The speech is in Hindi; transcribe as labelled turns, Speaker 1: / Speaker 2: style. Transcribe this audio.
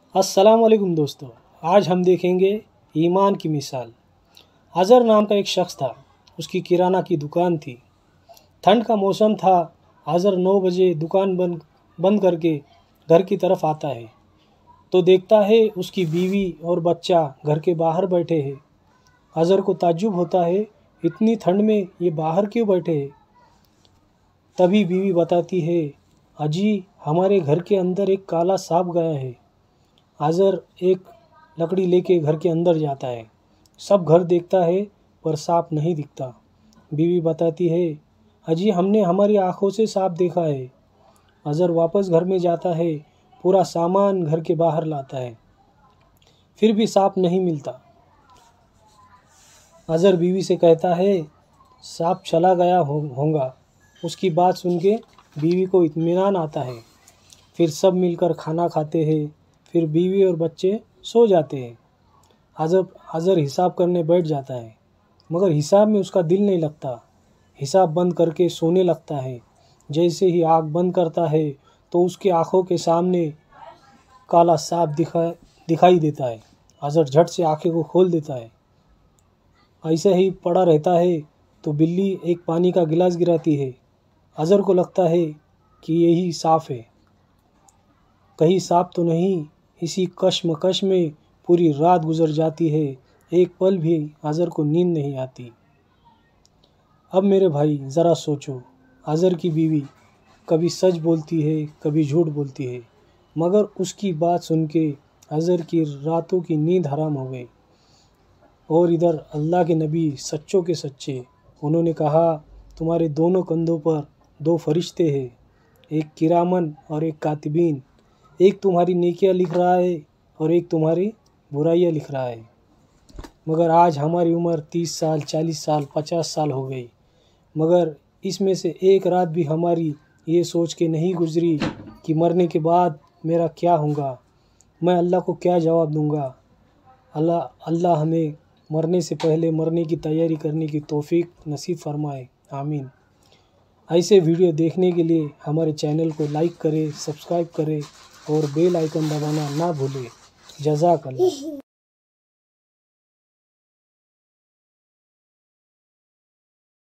Speaker 1: अस्सलाम वालेकुम दोस्तों, आज हम देखेंगे ईमान की मिसाल। अज़र नाम का एक शख्स था। उसकी किराना की दुकान थी। ठंड का मौसम था। अज़र 9 बजे दुकान बंद करके घर की तरफ आता है तो देखता है उसकी बीवी और बच्चा घर के बाहर बैठे हैं। अज़र को ताज्जुब होता है, इतनी ठंड में ये बाहर क्यों बैठे हैं। तभी बीवी बताती है, अजी हमारे घर के अंदर एक काला सांप गया है। अज़र एक लकड़ी लेके घर के अंदर जाता है। सब घर देखता है पर सांप नहीं दिखता। बीवी बताती है, अजी हमने हमारी आंखों से सांप देखा है। अज़र वापस घर में जाता है, पूरा सामान घर के बाहर लाता है, फिर भी सांप नहीं मिलता। अज़र बीवी से कहता है, सांप चला गया होगा। उसकी बात सुन के बीवी को इत्मीनान आता है। फिर सब मिलकर खाना खाते हैं। फिर बीवी और बच्चे सो जाते हैं। अज़र हिसाब करने बैठ जाता है, मगर हिसाब में उसका दिल नहीं लगता। हिसाब बंद करके सोने लगता है। जैसे ही आँख बंद करता है तो उसकी आँखों के सामने काला सांप दिखाई देता है। अज़र झट से आँखें को खोल देता है। ऐसे ही पड़ा रहता है तो बिल्ली एक पानी का गिलास गिराती है। अज़र को लगता है कि यही सांप है, कहीं सांप तो नहीं। इसी कश्मकश में पूरी रात गुजर जाती है। एक पल भी अज़र को नींद नहीं आती। अब मेरे भाई ज़रा सोचो, अज़र की बीवी कभी सच बोलती है, कभी झूठ बोलती है, मगर उसकी बात सुन के अज़र की रातों की नींद हराम हो गई। और इधर अल्लाह के नबी सच्चों के सच्चे, उन्होंने कहा, तुम्हारे दोनों कंधों पर 2 फरिश्ते हैं, एक किरामन और एक कातिबीन। एक तुम्हारी नेकियां लिख रहा है और एक तुम्हारी बुराइयां लिख रहा है। मगर आज हमारी उम्र 30 साल, 40 साल, 50 साल हो गई, मगर इसमें से एक रात भी हमारी ये सोच के नहीं गुजरी कि मरने के बाद मेरा क्या होगा, मैं अल्लाह को क्या जवाब दूंगा। अल्लाह हमें मरने से पहले मरने की तैयारी करने की तौफीक नसीब फरमाए, आमीन। ऐसे वीडियो देखने के लिए हमारे चैनल को लाइक करें, सब्सक्राइब करें और बेल आइकन दबाना ना भूलें। जज़ाकल्लाह।